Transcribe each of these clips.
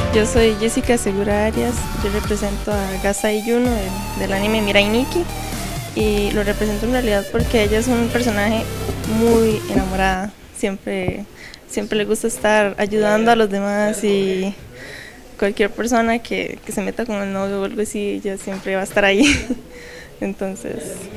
Yo soy Jessica Segura Arias, yo represento a Gasai Yuno del anime Mirai Nikki y lo represento en realidad porque ella es un personaje muy enamorada, siempre le gusta estar ayudando a los demás y cualquier persona que se meta con el novio o algo así, ella siempre va a estar ahí. Entonces,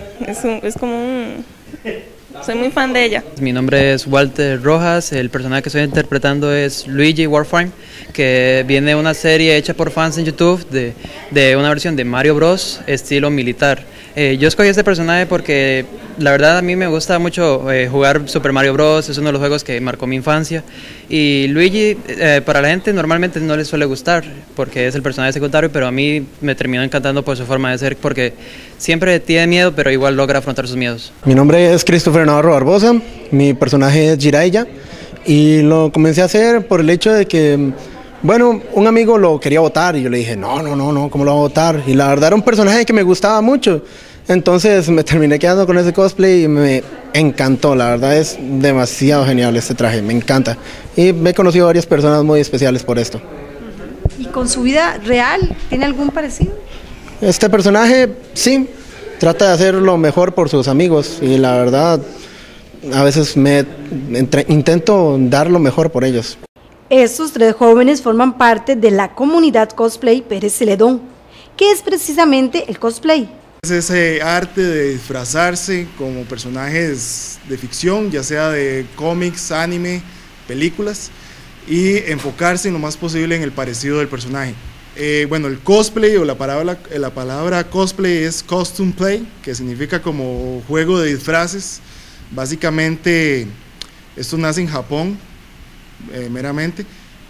soy muy fan de ella. Mi nombre es Walter Rojas, el personaje que estoy interpretando es Luigi Warframe, que viene de una serie hecha por fans en YouTube de una versión de Mario Bros. Estilo militar. Yo escogí este personaje porque la verdad a mí me gusta mucho jugar Super Mario Bros. Es uno de los juegos que marcó mi infancia. Y Luigi, para la gente normalmente no le suele gustar porque es el personaje secundario, pero a mí me terminó encantando por su forma de ser, porque siempre tiene miedo, pero igual logra afrontar sus miedos. Mi nombre es Christopher Navarro Barbosa, mi personaje es Jiraiya y lo comencé a hacer por el hecho de que, bueno, un amigo lo quería votar y yo le dije, no, ¿cómo lo va a votar? Y la verdad era un personaje que me gustaba mucho, entonces me terminé quedando con ese cosplay y me encantó, la verdad es demasiado genial este traje, me encanta. Y me he conocido a varias personas muy especiales por esto. ¿Y con su vida real tiene algún parecido? Este personaje, sí, trata de hacer lo mejor por sus amigos y la verdad, a veces intento dar lo mejor por ellos. Estos tres jóvenes forman parte de la comunidad cosplay Pérez Celedón. ¿Qué es precisamente el cosplay? Es ese arte de disfrazarse como personajes de ficción, ya sea de cómics, anime, películas, y enfocarse en lo más posible en el parecido del personaje. Bueno, el cosplay o la palabra cosplay es costume play, que significa como juego de disfraces. Básicamente, esto nace en Japón, meramente.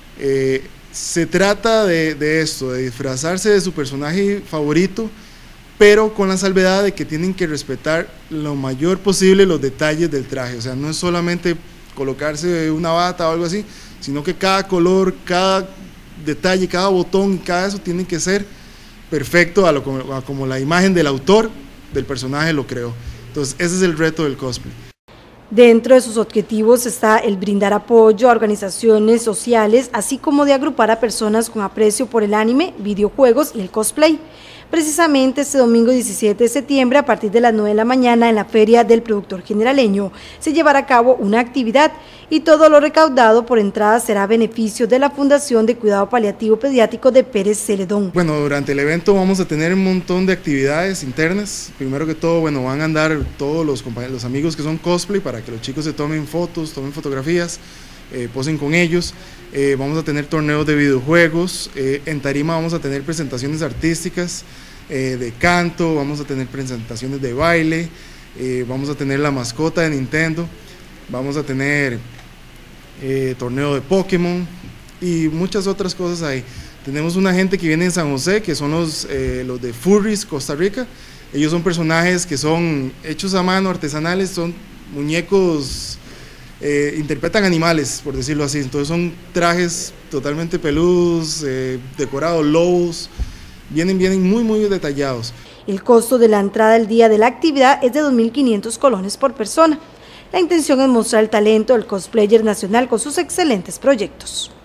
Se trata de esto, de disfrazarse de su personaje favorito, pero con la salvedad de que tienen que respetar lo mayor posible los detalles del traje. O sea, no es solamente colocarse una bata o algo así, sino que cada color, cada detalle, cada botón, cada eso tiene que ser perfecto a como la imagen del autor del personaje lo creó. Entonces ese es el reto del cosplay. Dentro de sus objetivos está el brindar apoyo a organizaciones sociales, así como de agrupar a personas con aprecio por el anime, videojuegos y el cosplay. Precisamente este domingo 17 de septiembre, a partir de las 9 de la mañana, en la Feria del Productor Generaleño, se llevará a cabo una actividad y todo lo recaudado por entrada será a beneficio de la Fundación de Cuidado Paliativo Pediátrico de Pérez Celedón. Bueno, durante el evento vamos a tener un montón de actividades internas. Primero que todo, bueno, van a andar todos los amigos que son cosplay para que los chicos se tomen fotos, tomen fotografías, posen con ellos. Vamos a tener torneos de videojuegos, en tarima vamos a tener presentaciones artísticas, de canto, vamos a tener presentaciones de baile, vamos a tener la mascota de Nintendo, vamos a tener torneo de Pokémon y muchas otras cosas ahí. Tenemos una gente que viene de San José, que son los de Furries Costa Rica. Ellos son personajes que son hechos a mano, artesanales, son muñecos, interpretan animales, por decirlo así. Entonces son trajes totalmente peludos, decorados, lobos, vienen muy detallados. El costo de la entrada el día de la actividad es de 2.500 colones por persona. La intención es mostrar el talento del cosplayer nacional con sus excelentes proyectos.